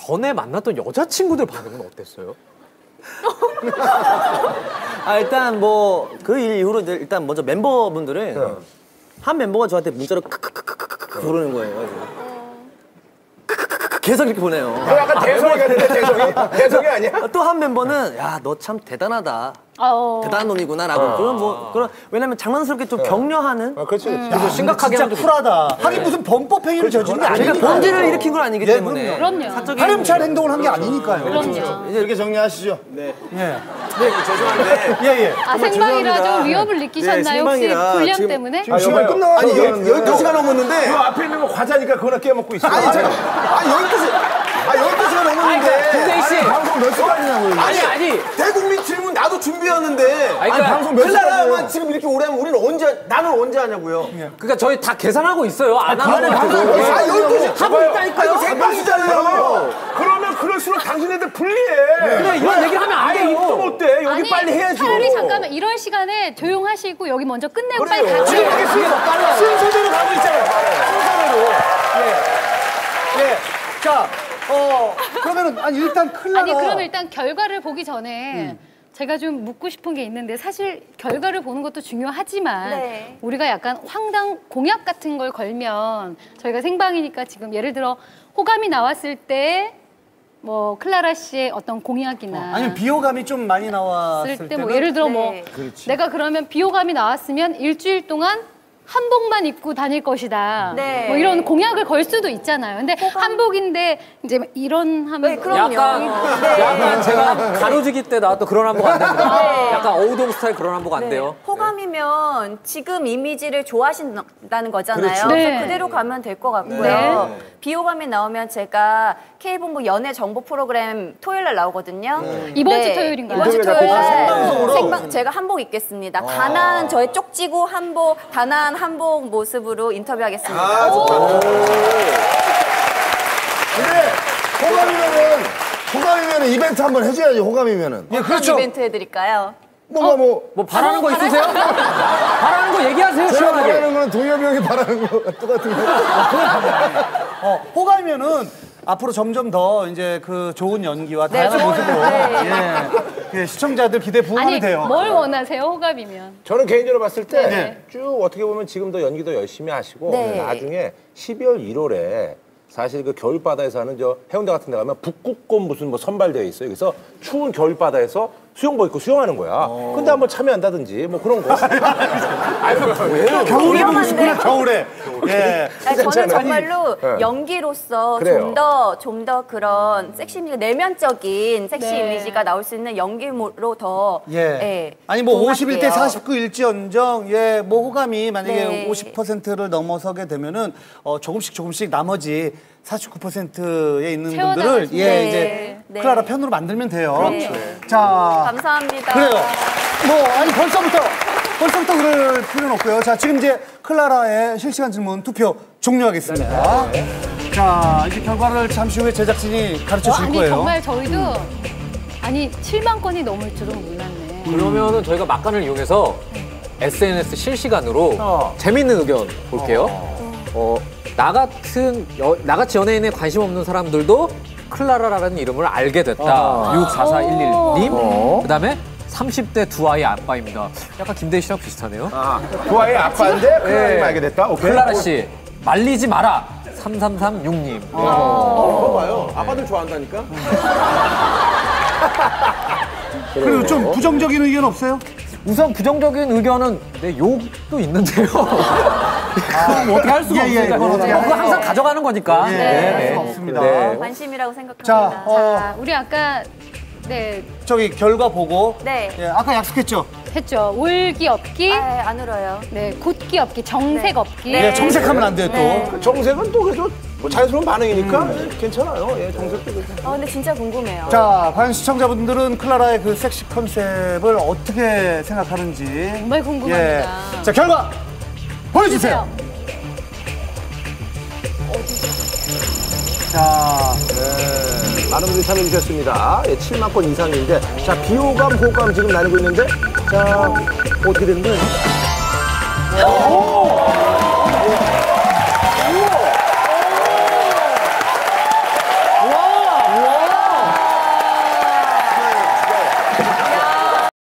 전에 만났던 여자친구들 반응은 어땠어요? 일단 뭐 그 일 이후로 일단 먼저 멤버분들은 한 멤버가 저한테 문자로 크크크크크크 부르는 거예요. 계속 이렇게 보내요. 약간 대성이 같은데, 대성이 아니야? 또 한 멤버는 야, 너 참 대단하다. 대단한 놈이구나라고. 그런 왜냐면 장난스럽게 좀 격려하는. 그렇지. 그래서 심각하게 진짜 쿨하다. 하긴 무슨 범법 행위를 저지른 게 아니니까. 범죄를 일으킨 건 아니기 때문에. 그럼요. 파렴치한 행동을 한 게 아니니까요. 그럼요. 이렇게 정리하시죠. 네. 죄송한데. 예. 생방이라 좀 위협을 느끼셨나요? 혹시 분량 때문에? 지금 시간이 끝나가지고. 아니 12시간 넘었는데 그 앞에 있는 거 과자니까 그거나 깨먹고 있어. 아니 12시간 넘었는데 김대희 씨. 방송 몇 시간이냐고. 아니. 대국민 질문 나도 준비했는데 그러니까 방송 몇 시간만 지금 이렇게 오래 하면 나는 언제 하냐고요. 그러니까 저희 다 계산하고 있어요. 안 하는 거. 12시 하고 있다니까요. 생방이잖아요. 그러면 그럴수록 당신네들 불리해. 그래, 이런 얘기를 하면 안 돼요. 입도 못 대. 여기 아니, 빨리 해야죠. 차라리 잠깐만 이런 시간에 조용하시고 여기 먼저 끝내고 빨리 같이. 지금 이렇게 순서대로 가고 있잖아요. 순서대로. 자, 그러면은 일단 클라라. 아니 그럼 일단 결과를 보기 전에 제가 좀 묻고 싶은 게 있는데 사실 결과를 보는 것도 중요하지만 우리가 약간 황당 공약 같은 걸 걸면 저희가 생방이니까 지금 예를 들어 호감이 나왔을 때 뭐 클라라 씨의 어떤 공약이나 아니면 비호감이 좀 많이 나왔을 때 때는 뭐 예를 들어 뭐 내가 그러면 비호감이 나왔으면 일주일 동안 한복만 입고 다닐 것이다. 뭐 이런 공약을 걸 수도 있잖아요. 근데 한복인데 이제 이런 하면 약간 제가 가로지기 때 나왔던 그런 한복 안 됩니다. 약간 어우동 스타일 그런 한복 안 돼요. 호감이면 지금 이미지를 좋아하신다는 거잖아요. 그렇죠. 그래서 그대로 가면 될 것 같고요. 비호감이 나오면 제가 K본부 연애 정보 프로그램 토요일 날 나오거든요. 이번 주 토요일인가요? 이번 주 토요일 날 제가 한복 입겠습니다. 단아한 저의 쪽지고 한복, 단아한 한복 모습으로 인터뷰하겠습니다. 근데 호감이면은 이벤트 한번 해줘야지. 호감이면은. 예, 그렇죠. 이벤트 해드릴까요? 뭐 바라는 거 있으세요? 바라는 거 얘기하세요. 제가 시원하게. 바라는 건 동엽이 형이 바라는 거 똑같은데. 호감이면은 앞으로 점점 더 이제 그 좋은 연기와 다양한 모습으로 시청자들 기대 부응하면 아니 돼요. 뭘 원하세요 호감이면? 저는 개인적으로 봤을 때 쭉 어떻게 보면 지금도 연기도 열심히 하시고 나중에 12월 1월에 사실 그 겨울바다에서 하는 저 해운대 같은 데 가면 북극곰 무슨 뭐 선발되어 있어요. 그래서 추운 겨울바다에서 수영복 입고 수영하는 거야. 근데 한번 참여한다든지 뭐 그런 거. 겨울에 보고 싶구나, 겨울에. 예. 저는 정말로 연기로서 좀 더 그런 섹시 이미지, 내면적인 섹시 이미지가 나올 수 있는 연기로 더 아니 뭐 51대 49일지언정 뭐 호감이 만약에 50%를 넘어서게 되면은 조금씩 나머지 49%에 있는 분들을 이제 클라라 편으로 만들면 돼요. 자, 감사합니다. 그래요. 아니 벌써부터 그럴 필요는 없고요. 자, 지금 이제 클라라의 실시간 질문 투표 종료하겠습니다. 자, 이제 결과를 잠시 후에 제작진이 가르쳐 줄 거예요. 정말 저희도 7만 건이 넘을 줄은 몰랐네. 그러면은 저희가 막간을 이용해서 SNS 실시간으로 재밌는 의견 볼게요. 나같이 연예인에 관심 없는 사람들도 클라라라는 이름을 알게 됐다. 64411님. 그다음에 30대 두 아이 아빠입니다. 약간 김대희 씨랑 비슷하네요. 두 아이 아빠인데 클라라를 알게 됐다. 오케이. 클라라 씨 말리지 마라. 3336님. 그거 봐요. 아빠들 좋아한다니까. 그리고 좀 부정적인 의견 없어요? 우선 부정적인 의견은 욕도 있는데요. 그럼 어떻게 할 수가 없으니까. 그거 항상 가져가는 거니까. 없습니다. 관심이라고 생각합니다. 자, 우리 아까 저기 결과 보고 아까 약속했죠? 했죠. 울기 없기. 안 울어요. 곧기 없기, 정색 없기. 정색하면 안 돼요 또. 그 정색은 또 그래도 뭐 자연스러운 반응이니까 괜찮아요. 정색도 괜찮아요. 근데 진짜 궁금해요. 자, 과연 시청자분들은 클라라의 그 섹시 컨셉을 어떻게 생각하는지 정말 궁금합니다. 자, 결과 보여주세요. 자, 많은 분들이 참여해주셨습니다. 7만 건 이상인데, 자, 비호감, 호감 지금 나누고 있는데, 자, 어떻게 되는 거예요?